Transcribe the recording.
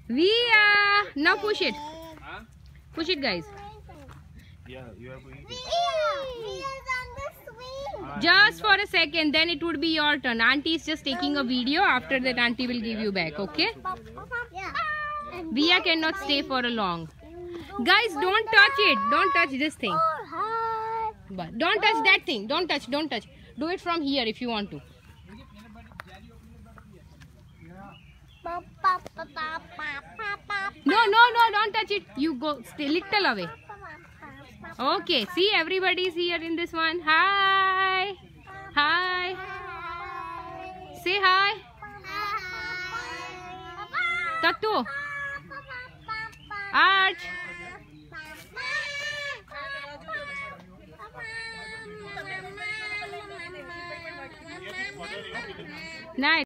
Via, now push it. Push it, guys. Yeah, you have to eat it. Via's on the swing. Just for a second, then it would be your turn. Auntie is just taking a video. After that, auntie will give you back. Okay? Yeah. Via cannot stay for a long. Guys, don't touch it. Don't touch this thing. But don't touch that thing. Don't touch. Don't touch. Do it from here if you want to. No, no, no. Don't touch it. You go. Stay little away. Okay. See, everybody is here in this one. Hi. Hi. Say hi. Tattu. Arch. Nice.